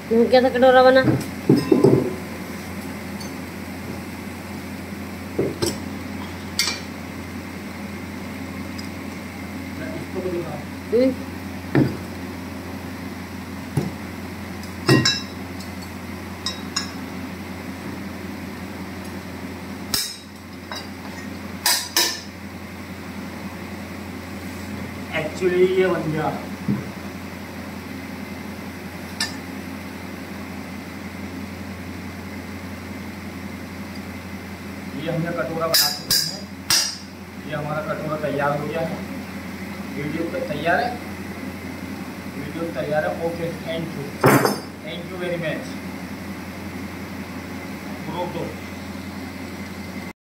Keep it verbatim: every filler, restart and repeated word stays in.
क्या था कटोरा बना। एक्चुअली ये बन गया। ये हमने कटोरा बना चुके हैं। ये हमारा कटोरा तैयार हो गया है। वीडियो तो तैयार है, वीडियो तैयार है। Okay, thank you, thank you very much.